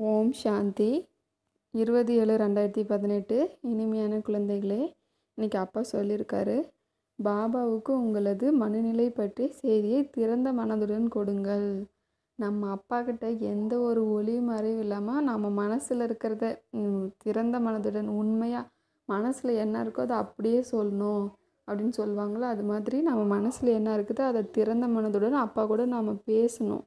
ஓம் சாந்தி 20/7/2018. இனிமையான குழந்தைகளே, இன்னைக்கு அப்பா சொல்லியிருக்காரு, பாபாவுக்கு உங்களது மனநிலை பற்றி செய்தியை திறந்த மனதுடன் கொடுங்கள். நம்ம அப்பா கிட்ட எந்த ஒரு ஒளி மறைவு இல்லாமல் நம்ம மனசில் இருக்கிறத திறந்த மனதுடன் உண்மையாக மனசில் என்ன இருக்கோ அதை அப்படியே சொல்லணும் அப்படின்னு சொல்லுவாங்களோ, அது மாதிரி நம்ம மனசில் என்ன இருக்குதோ அதை திறந்த மனதுடன் அப்பா கூட நாம் பேசணும்.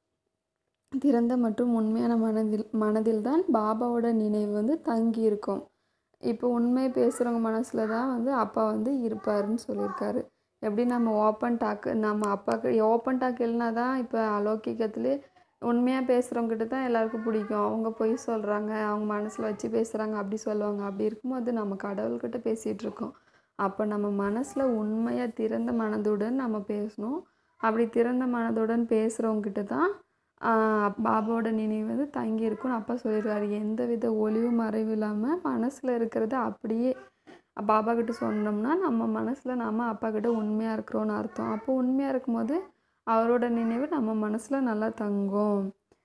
திறந்த மற்றும் உண்மையான மனதில் தான் பாபாவோட நினைவு தங்கி இருக்கும். இப்போ உண்மை பேசுகிறவங்க மனசில் தான் அப்பா இருப்பாருன்னு சொல்லியிருக்காரு. எப்படி நம்ம ஓப்பன் டாக்கு நம்ம அப்பாவுக்கு ஓப்பன் டாக் இல்லைனா தான் இப்போ அலௌகிகத்திலே உண்மையாக பேசுகிறவங்ககிட்ட தான் எல்லாருக்கும் பிடிக்கும். அவங்க பொய் சொல்கிறாங்க, அவங்க மனசில் வச்சு பேசுகிறாங்க அப்படி சொல்லுவாங்க. அப்படி இருக்கும்போது நம்ம கடவுள்கிட்ட பேசிகிட்டு இருக்கோம். அப்போ நம்ம மனசில் உண்மையாக திறந்த மனதுடன் நம்ம பேசணும். அப்படி திறந்த மனதுடன் பேசுகிறவங்ககிட்ட தான் பாபாவோட நினைவு தங்கி இருக்கும்னு அப்பா சொல்லியிருக்காரு. எந்த வித ஒளிவு மறைவு இல்லாமல் மனசில் இருக்கிறத அப்படியே பாபா கிட்ட சொன்னோம்னா நம்ம மனசில் நாம் அப்பா கிட்ட உண்மையாக இருக்கிறோன்னு அர்த்தம். அப்போ உண்மையாக இருக்கும்போது அவரோட நினைவு நம்ம மனசில் நல்லா தங்கும்.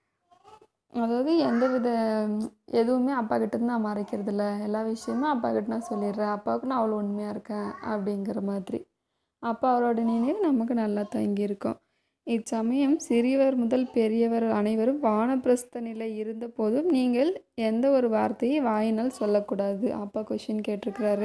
அதாவது எந்த வித எதுவுமே அப்பா கிட்ட நான் மறைக்கிறதில்ல, எல்லா விஷயமும் அப்பா கிட்ட நான் சொல்லிடுறேன், அப்பாவுக்கு நான் அவ்வளோ உண்மையாக இருக்கேன் அப்படிங்கிற மாதிரி அப்பா அவரோட நினைவு நமக்கு நல்லா தங்கியிருக்கும். இச்சமயம் சிறியவர் முதல் பெரியவர் அனைவரும் வானப்பிரஸ்த நிலை இருந்த போதும் நீங்கள் எந்த ஒரு வார்த்தையை வாயினால் சொல்லக்கூடாது. அப்பா கொஷின் கேட்டிருக்கிறாரு.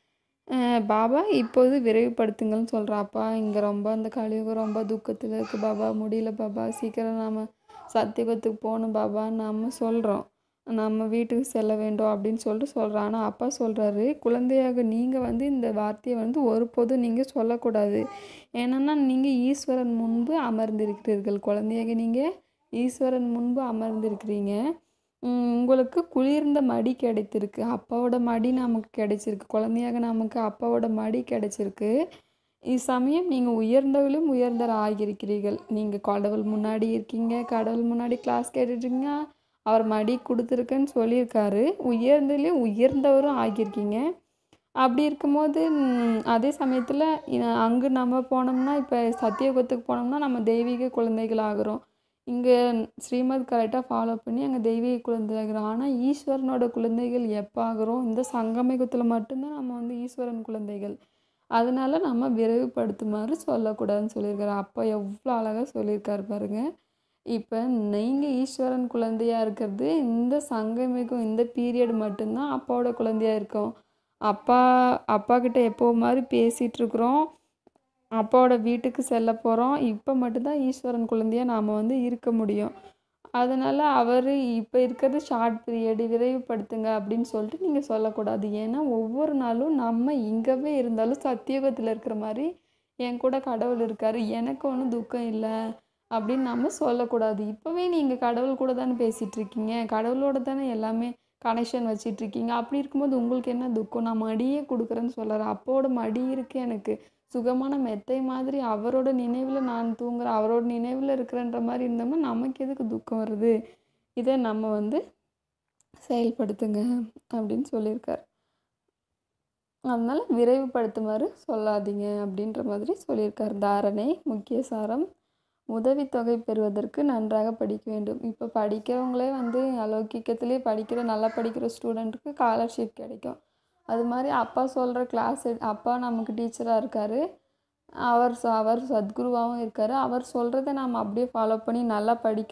பாபா இப்போது விரைவுபடுத்துங்கள்னு சொல்கிறா. அப்பா இங்கே ரொம்ப அந்த கலியுகம் ரொம்ப துக்கத்தில் இருக்குது பாபா, முடியல பாபா, சீக்கிரம் நாம் சத்தியுகத்துக்கு போகணும் பாபான்னு நம்ம சொல்கிறோம். நம்ம வீட்டுக்கு செல்ல வேண்டும் அப்படின்னு சொல்கிறோம். ஆனால் அப்பா சொல்கிறாரு, குழந்தையாக நீங்கள் இந்த வார்த்தையை ஒருபோதும் நீங்கள் சொல்லக்கூடாது. ஏன்னா நீங்கள் ஈஸ்வரன் முன்பு அமர்ந்திருக்கிறீர்கள். குழந்தையாக நீங்கள் ஈஸ்வரன் முன்பு அமர்ந்திருக்கிறீங்க. உங்களுக்கு குளிர்ந்த மடி கிடைத்திருக்கு. அப்பாவோட மடி நமக்கு கிடைச்சிருக்கு. குழந்தையாக நமக்கு அப்பாவோட மடி கிடைச்சிருக்கு. இச்சமயம் நீங்கள் உயர்ந்தவர்களும் உயர்ந்தர் ஆகியிருக்கிறீர்கள். நீங்கள் கடவுள் முன்னாடி இருக்கீங்க, கடவுள் முன்னாடி கிளாஸ் கேட்டுட்ருக்கீங்க, அவர் மடி கொடுத்துருக்குன்னு சொல்லியிருக்காரு. உயர்ந்ததுலேயும் உயர்ந்தவரும் ஆகியிருக்கீங்க. அப்படி இருக்கும்போது அதே சமயத்தில் அங்கே நம்ம போனோம்னா, இப்போ சத்தியயுகத்துக்கு போனோம்னா நம்ம தெய்வீக குழந்தைகள் ஆகிறோம். இங்கே ஸ்ரீமத் கரெக்டாக ஃபாலோ பண்ணி அங்கே தெய்வீக குழந்தை ஆகிறோம். ஆனால் ஈஸ்வரனோட குழந்தைகள் எப்போ ஆகிறோம்? இந்த சங்கமயுகத்தில் மட்டும்தான் நம்ம ஈஸ்வரன் குழந்தைகள். அதனால நம்ம விரைவுபடுத்துமாறு சொல்லக்கூடாதுன்னு சொல்லியிருக்காரு. அப்பா எவ்வளோ அழகாக சொல்லியிருக்காரு பாருங்கள். இப்போ நீங்கள் ஈஸ்வரன் குழந்தையாக இருக்கிறது இந்த சங்கமிக்கும் இந்த பீரியட் மட்டும்தான் அப்பாவோட குழந்தையாக இருக்கும். அப்பா கிட்ட எப்போ மாதிரி பேசிகிட்ருக்குறோம், அப்பாவோட வீட்டுக்கு செல்ல போகிறோம். இப்போ மட்டும்தான் ஈஸ்வரன் குழந்தையாக நாம் இருக்க முடியும். அதனால் அவர் இப்போ இருக்கிறது ஷார்ட் பீரியடு, விரைவுபடுத்துங்க அப்படின்னு சொல்லிட்டு நீங்கள் சொல்லக்கூடாது. ஏன்னா ஒவ்வொரு நாளும் நம்ம இங்கேவே இருந்தாலும் சத்தியுகத்தில் இருக்கிற மாதிரி என் கூட கடவுள் இருக்கார், எனக்கு ஒன்றும் துக்கம் இல்லை அப்படின்னு நம்ம சொல்லக்கூடாது. இப்போவே நீங்கள் கடவுள் கூட தானே பேசிகிட்ருக்கீங்க, கடவுளோட தானே எல்லாமே கனெக்ஷன் வச்சிட்ருக்கீங்க. அப்படி இருக்கும்போது உங்களுக்கு என்ன துக்கம்? நான் மடியே கொடுக்குறேன்னு சொல்கிறேன். அப்போட மடி இருக்குது, எனக்கு சுகமான மெத்தை மாதிரி அவரோட நினைவில் நான் தூங்குறேன், அவரோட நினைவில் இருக்கிறேன்ற மாதிரி இருந்தோம்னா நமக்கு எதுக்கு துக்கம் வருது? இதை நம்ம செயல்படுத்துங்க அப்படின்னு சொல்லியிருக்கார். அதனால் விரைவுபடுத்துமாறு சொல்லாதீங்க அப்படின்ற மாதிரி சொல்லியிருக்கார். தாரணை முக்கிய சாரம்: உதவித்தொகை பெறுவதற்கு நன்றாக படிக்க வேண்டும். இப்போ படிக்கிறவங்களே அலௌகிக்கத்திலே நல்லா படிக்கிற ஸ்டூடெண்ட்டுக்கு ஸ்காலர்ஷிப் கிடைக்கும். அது மாதிரி அப்பா சொல்கிற கிளாஸ் அப்பா நமக்கு டீச்சராக இருக்கார், அவர் சத்குருவாகவும் இருக்கார். அவர் சொல்கிறத நாம் அப்படியே ஃபாலோ பண்ணி நல்லா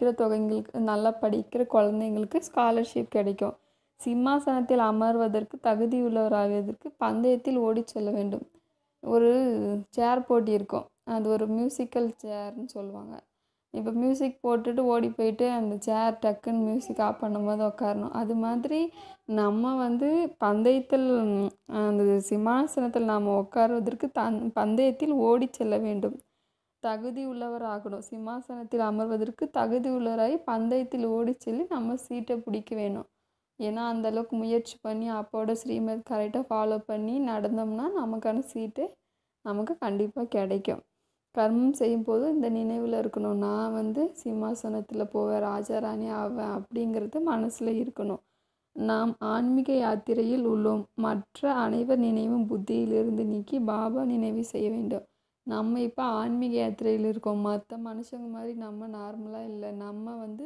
படிக்கிற குழந்தைங்களுக்கு ஸ்காலர்ஷிப் கிடைக்கும். சிம்மாசனத்தில் அமர்வதற்கு தகுதியுள்ளவராவதற்கு பந்தயத்தில் ஓடி செல்ல வேண்டும். ஒரு சேர் போட்டி இருக்கும், அது ஒரு மியூசிக்கல் சேர்னு சொல்லுவாங்க. இப்போ மியூசிக் போட்டுட்டு ஓடி போயிட்டு அந்த சேர் டக்குன்னு மியூசிக் ஆஃப் பண்ணும்போது உட்காரணும். அது மாதிரி நம்ம பந்தயத்தில் அந்த சிம்மாசனத்தில் நாம் உட்காருவதற்கு பந்தயத்தில் ஓடி செல்ல வேண்டும். தகுதி உள்ளவர் ஆகணும். சிம்மாசனத்தில் அமர்வதற்கு தகுதி உள்ளவராகி பந்தயத்தில் ஓடி செல்லி நம்ம சீட்டை பிடிக்க வேணும். ஏன்னா அந்தளவுக்கு முயற்சி பண்ணி அப்போட ஸ்ரீமத் கரெக்டாக ஃபாலோ பண்ணி நடந்தோம்னா நமக்கான சீட்டு நமக்கு கண்டிப்பாக கிடைக்கும். கர்மம் செய்யும்போது இந்த நினைவில் இருக்கணும், நான் சிம்மாசனத்தில் போவேன், ராஜாராணி ஆவேன் அப்படிங்கிறது மனசில் இருக்கணும். நாம் ஆன்மீக யாத்திரையில் உள்ளோம். மற்ற அனைவர் நினைவும் புத்தியிலிருந்து நீக்கி பாபா நினைவு செய்ய வேண்டும். நம்ம இப்போ ஆன்மீக யாத்திரையில் இருக்கோம். மற்ற மனுஷங்க மாதிரி நம்ம நார்மலாக இல்லை. நம்ம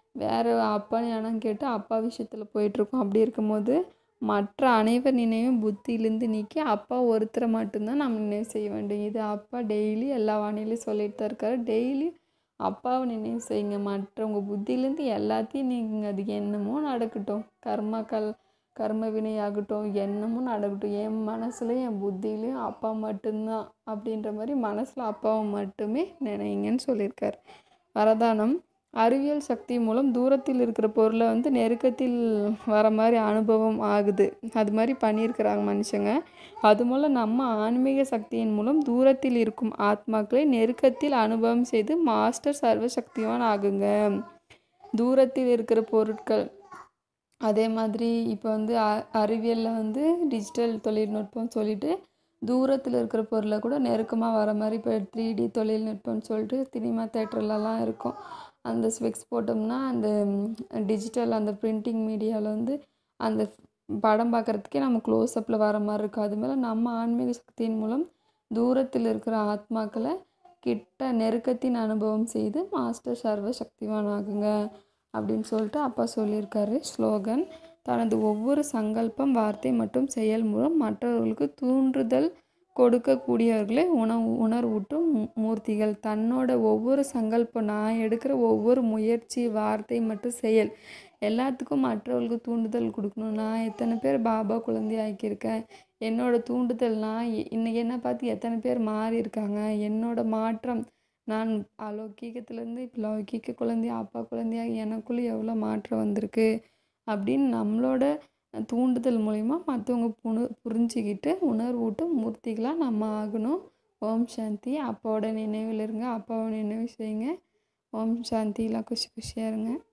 வேறு அப்பான்னு யாரும் கேட்டு அப்பா விஷயத்தில் போயிட்டுருக்கோம். அப்படி இருக்கும்போது மற்ற அனைவர் நினைவும் புத்தியிலேருந்து நீக்கி அப்பா ஒருத்தரை மட்டும்தான் நம்ம நினைவு செய்ய வேண்டும். இது அப்பா டெய்லி எல்லா வானிலையும் சொல்லிட்டு தான் இருக்காரு. டெய்லி அப்பாவை நினைவு செய்யுங்க. மற்றவங்க புத்தியிலேருந்து எல்லாத்தையும் நீங்க. அது என்னமோ நடக்கட்டும், கர்ம வினையாகட்டும், என்னமோ நடக்கட்டும், என் மனசுலையும் என் புத்தியிலையும் அப்பா மட்டும்தான் அப்படின்ற மாதிரி மனசில் அப்பாவை மட்டுமே நினைங்கன்னு சொல்லியிருக்காரு. வரதானம் அறிவியல் சக்தி மூலம் தூரத்தில் இருக்கிற பொருளை நெருக்கத்தில் வர மாதிரி அனுபவம் ஆகுது. அது மாதிரி பண்ணியிருக்கிறாங்க மனுஷங்க. அது மூலம் நம்ம ஆன்மீக சக்தியின் மூலம் தூரத்தில் இருக்கும் ஆத்மாக்களை நெருக்கத்தில் அனுபவம் செய்து மாஸ்டர் சர்வசக்திவான் ஆகுங்க. தூரத்தில் இருக்கிற பொருட்கள் அதே மாதிரி இப்போ அறிவியலில் டிஜிட்டல் தொழில்நுட்பம் சொல்லிட்டு தூரத்தில் இருக்கிற பொருளை கூட நெருக்கமாக வர மாதிரி இப்போ 3D தொழில்நுட்பம்னு சொல்லிட்டு சினிமா தேட்டர்லலாம் இருக்கும். அந்த ஸ்பெக்ஸ் போட்டோம்னா அந்த டிஜிட்டல் அந்த பிரிண்டிங் மீடியாவில் அந்த படம் பார்க்குறதுக்கே நம்ம க்ளோஸ்அப்பில் வர மாதிரி இருக்கும். அதுமாதிரி நம்ம ஆன்மீக சக்தியின் மூலம் தூரத்தில் இருக்கிற ஆத்மாக்களை கிட்ட நெருக்கத்தின் அனுபவம் செய்து மாஸ்டர் சர்வ சக்திவான் ஆகுங்க அப்படின்னு சொல்லிட்டு அப்பா சொல்லியிருக்காரு. ஸ்லோகன்: தனது ஒவ்வொரு சங்கல்பம், வார்த்தை மற்றும் செயல் மூலம் மற்றவர்களுக்கு தூண்டுதல் கொடுக்கக்கூடியவர்களே உணர்வூட்டும் மூர்த்திகள். தன்னோட ஒவ்வொரு சங்கல்பம், நான் எடுக்கிற ஒவ்வொரு முயற்சி, வார்த்தை மற்றும் செயல் எல்லாத்துக்கும் மற்றவர்களுக்கு தூண்டுதல் கொடுக்கணும். நான் எத்தனை பேர் பாபா குழந்தை ஆக்கியிருக்கேன், என்னோட தூண்டுதல், நான் இன்னைக்கு என்ன பார்த்து எத்தனை பேர் மாறி இருக்காங்க, என்னோட மாற்றம், நான் அலௌகீகத்திலேருந்து இப்போ லௌகீக குழந்தையா அப்பா குழந்தையாக எனக்குள்ளே எவ்வளோ மாற்றம் வந்திருக்கு அப்படின்னு நம்மளோட தூண்டுதல் மூலிமா மற்றவங்க புரிஞ்சுக்கிட்டு உணர்வூட்டும் மூர்த்திகளாக நம்ம ஆகணும். ஓம் சாந்தி. அப்பாவோட நினைவில் இருங்க, அப்பாவை நினைவு செய்யுங்க. ஓம் சாந்தி. எல்லாம் குஷியாக இருங்க.